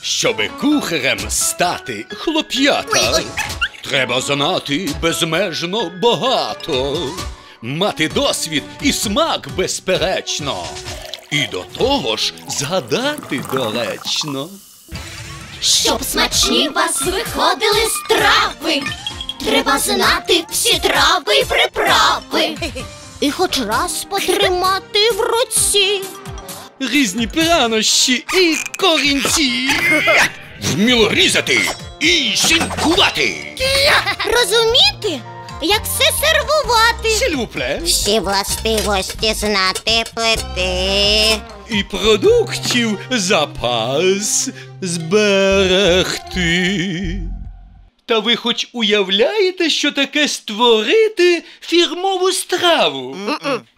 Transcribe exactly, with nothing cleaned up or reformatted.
Щоби кухарем стати, хлоп'ята, треба знати безмежно багато, мати досвід і смак безперечно, і до того ж згадати доречно. Щоб смачні вас виходили страви, треба знати всі трави й приправи. І хоч раз потримати в руці Різні прянощі і корінці. Вміло різати і шинкувати. розуміти, як все сервувати. Сілюпле. Всі властивості знати плити. І продуктів запас зберегти. Та ви хоч уявляєте, що таке створити фірмову страву? М-м.